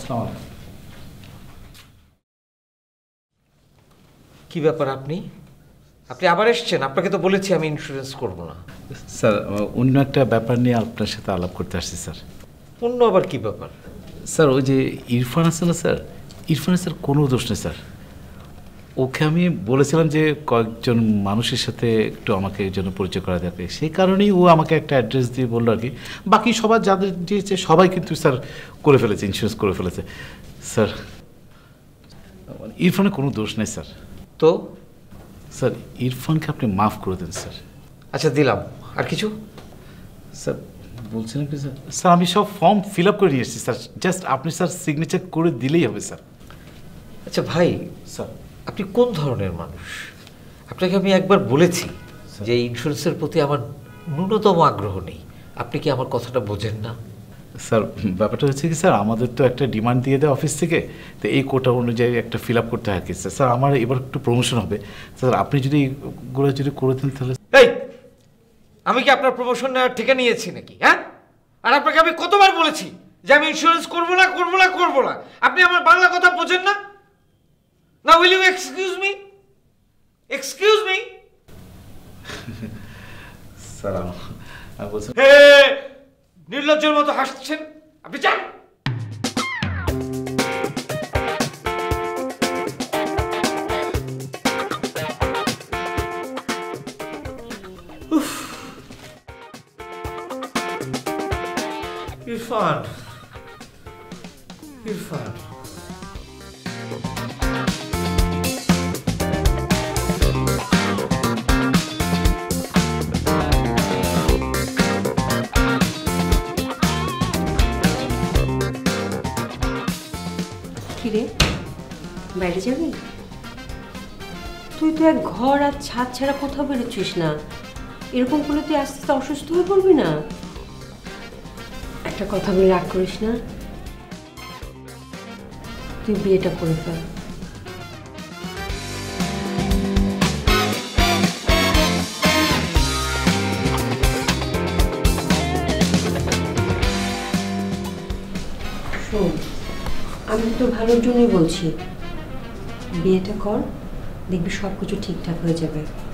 আসসালামু আলাইকুম। কি ব্যাপার আপনি আপনি আবার এসেছেন? আপনাকে তো বলেছি আমি ইন্স্যুরেন্স করব না। স্যার অন্য একটা ব্যাপার নিয়ে আপনার সাথে আলাপ করতে আসছি স্যার। অন্য আবার কি ব্যাপার? স্যার ওই যে ইরফান আছে না স্যার, ইরফানের স্যার কোনো দোষ নেই স্যার। ওকে আমি বলেছিলাম যে কয়েকজন মানুষের সাথে একটু আমাকে এই জন্য পরিচয় করা যাবে, সেই কারণেই ও আমাকে একটা অ্যাড্রেস দিয়ে বললো আর কি। বাকি সবার যাদের দিয়েছে সবাই কিন্তু স্যার করে ফেলেছে, ইন্স্যুরেন্স করে ফেলেছে স্যার। ইরফানের কোনো দোষ নেই স্যার। তো স্যার ইরফানকে আপনি মাফ করে দেন স্যার। আচ্ছা দিলাম, আর কিছু? স্যার বলছিলাম কি স্যার, স্যার আমি সব ফর্ম ফিল আপ করে নিয়ে এসেছি স্যার, জাস্ট আপনি স্যার সিগনেচার করে দিলেই হবে স্যার। আচ্ছা ভাই, স্যার আপনি কোন ধরনের মানুষ? আপনাকে আমি একবার বলেছি যে ইন্স্যুরেন্সের প্রতি আমার ন্যূনতম আগ্রহ নেই। আপনি কি আমার কথাটা বোঝেন না? স্যার ব্যাপারটা হচ্ছে কি স্যার, আমাদের তো একটা ডিমান্ড দিয়ে দেয় অফিস থেকে, তো এই কোটা অনুযায়ী একটা ফিল আপ করতে হয় কি স্যার। স্যার আমার এবার একটু প্রমোশন হবে স্যার, আপনি যদি এগুলো যদি করে দেন তাহলে। এই আমি কি আপনার প্রমোশন নেওয়ার ঠিকা নিয়েছি নাকি? হ্যাঁ, আর আপনাকে আমি কতবার বলেছি যে আমি ইন্স্যুরেন্স করবো না করবো না করবো না। আপনি আমার বাংলা কথা বোঝেন না? না, will you excuse me? Excuse me sir আমি বলছি হে, নির্লজ্জের মতো হাসছেন আপনি। যান। ইরফান, ইরফান কিরে, বাইরে যাবি? তুই তো এক ঘর আর ছাদ ছাড়া কোথাও বেরোচ্ছিস না। এরকম করলে তুই আস্তে আস্তে অসুস্থ হয়ে পড়বি না। একটা কথা বলে রাগ করিস না, তুই বিয়েটা করে ফেল। শোন, আমি তো ভালোর জন্যই বলছি, বিয়েটা কর, দেখবি সব কিছু ঠিকঠাক হয়ে যাবে।